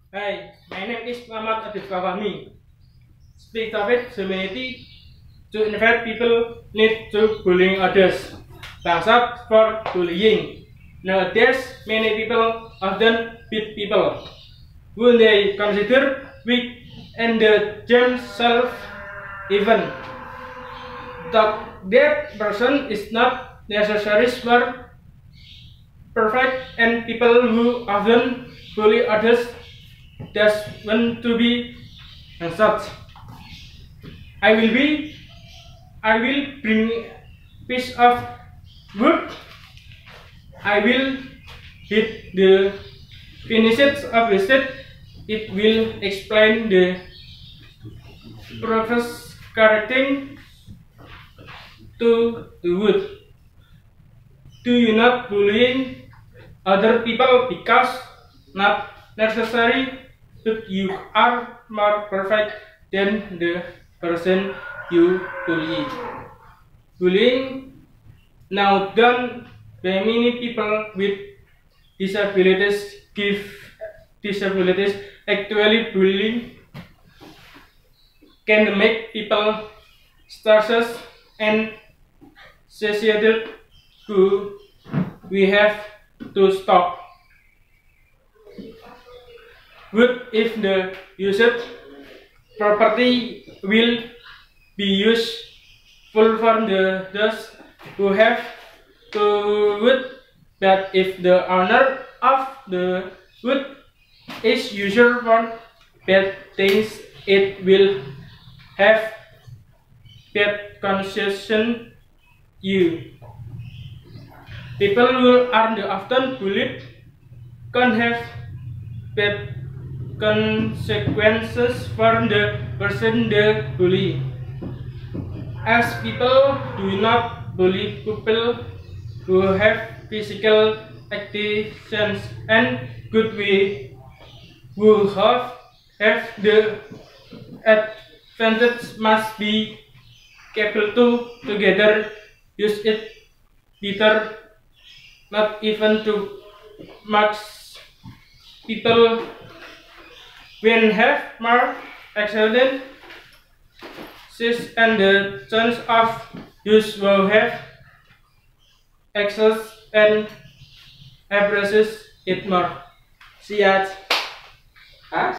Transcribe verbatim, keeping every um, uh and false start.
Hi, my name is Muhammad Adif Fahmi. Speak topic humanity to invite people need to bullying others. Thumbs up for bullying. Nowadays, many people often beat people who they consider weak and the themselves even. That that person is not necessary for perfect, and people who often bully others just want to be and such. I will be I will bring piece of wood. I will hit the finishes of the set. It will explain the process correcting to the wood. Do you not bullying other people because not necessary that you are more perfect than the person you bully. Bullying now done by many people with disabilities give disabilities. Actually, bullying can make people stressed and societal who we have to stop. Would if the used property will be useful for the those who have to wood, but if the owner of the wood is user for bad things, it will have bad concession you. People who are the often bullied can have bad consequences for the person they bully. As people do not bully people who have physical actions and good way, who have, have the advantage must be capable to together use it better, not even to max people when have more excellent sis and the chance of use will have access and embraces it more. See ya. Huh?